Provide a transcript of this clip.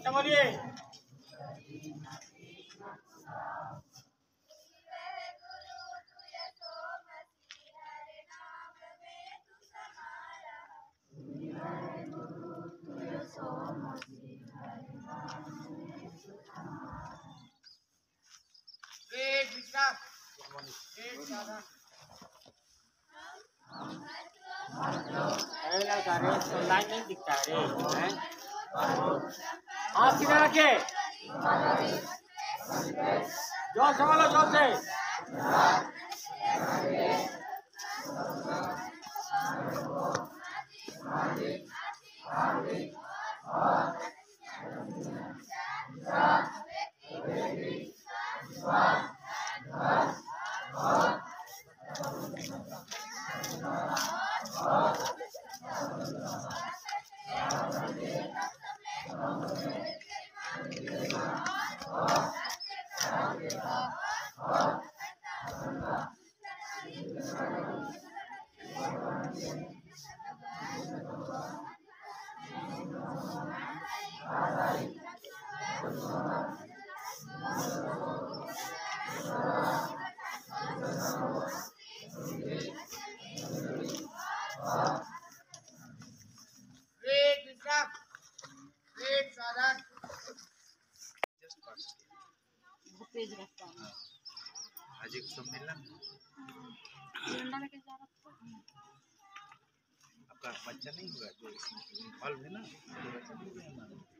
अच्छा बोलिए। एक विश्राम, एक साधा। तो लाइन नहीं दिखता रे, हैं? हाथ किधर रखे? जोर से बोलो, जोर से। एक विश्राम, एक साधा। पेज रखता हूँ। आज एक सम्मेलन आपका बच्चा नहीं हुआ जो बल्ब है ना, तो बच्चा नहीं हुआ।